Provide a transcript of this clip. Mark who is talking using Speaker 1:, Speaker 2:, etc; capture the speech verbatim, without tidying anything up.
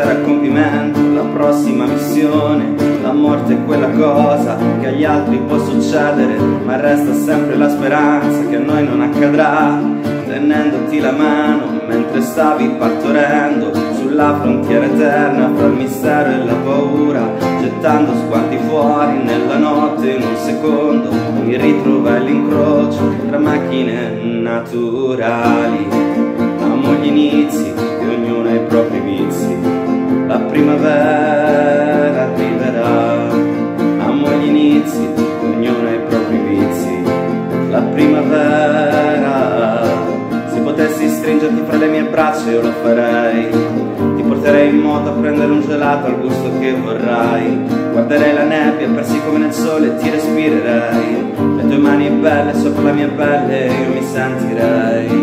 Speaker 1: portare a compimento la prossima missione. La morte è quella cosa che agli altri può succedere, ma resta sempre la speranza che a noi non accadrà. Tenendoti la mano mentre stavi partorendo sulla frontiera eterna fra il mistero e la paura, gettando sguardi fuori nella notte in un secondo mi ritrovai all'incrocio tra macchine naturali. Amo gli inizi e ognuno ha i propri vizi, la primavera arriverà. Amo gli inizi e ognuno ha i propri vizi, la primavera. Se potessi stringerti fra le mie braccia io lo farei, ti porterei in moto a prendere un gelato al gusto che vorrai. Guarderei la nebbia persi come nel sole e ti respirerei, le tue mani belle sopra la mia pelle io mi sentirei.